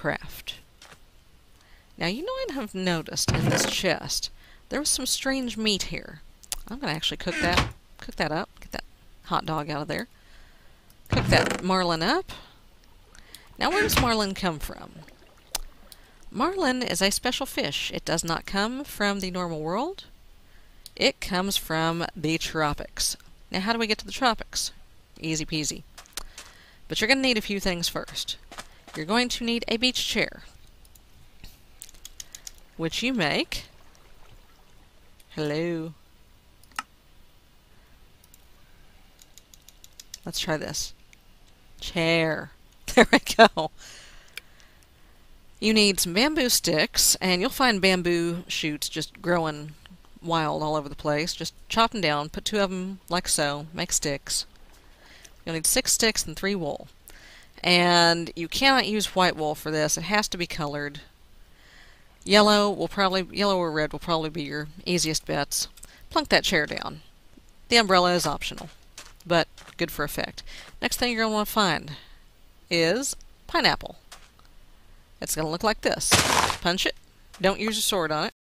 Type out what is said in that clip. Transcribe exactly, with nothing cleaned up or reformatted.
craft. Now you might have noticed in this chest there was some strange meat here. I'm going to actually cook that, cook that up, get that hot dog out of there. Cook that marlin up. Now where does marlin come from? Marlin is a special fish. It does not come from the normal world. It comes from the tropics. Now how do we get to the tropics? Easy peasy. But you're going to need a few things first. You're going to need a beach chair, which you make. Hello. Let's try this. Chair. There we go. You need some bamboo sticks, and you'll find bamboo shoots just growing wild all over the place. Just chop them down, put two of them like so, make sticks. You'll need six sticks and three wool. And you cannot use white wool for this. It has to be colored. Yellow will probably, yellow or red will probably be your easiest bets. Plunk that chair down. The umbrella is optional, but good for effect. Next thing you're going to want to find is pineapple. It's going to look like this. Punch it. Don't use a sword on it.